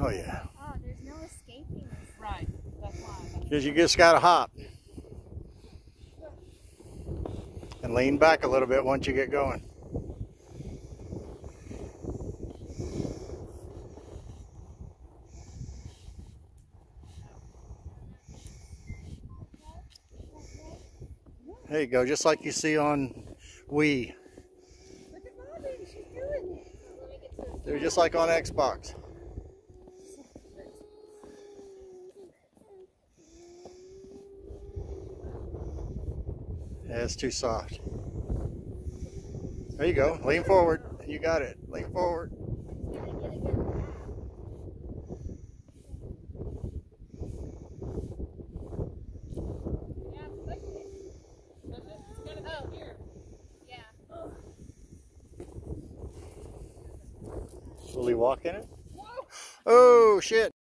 Oh yeah. Oh, there's no escaping this. Right. That's why. Because you just gotta hop. And lean back a little bit once you get going. There you go, just like you see on Wii. Look at Mommy, she's doing it. They're just like on Xbox. Yeah, it's too soft. There you go. Lean forward. You got it. Lean forward. Will he walk in it? Oh, shit.